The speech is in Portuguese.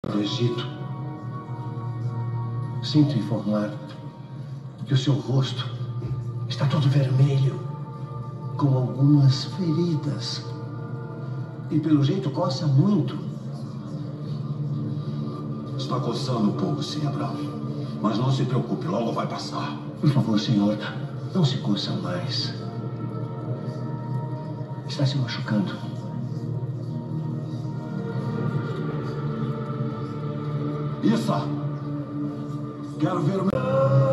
do Egito. Sinto informar que o seu rosto está todo vermelho, com algumas feridas. E pelo jeito coça muito. Está coçando um pouco, sim, Abraão. Mas não se preocupe, logo vai passar. Por favor, senhor, não se coça mais. Está se machucando. Isso! Quero ver o meu...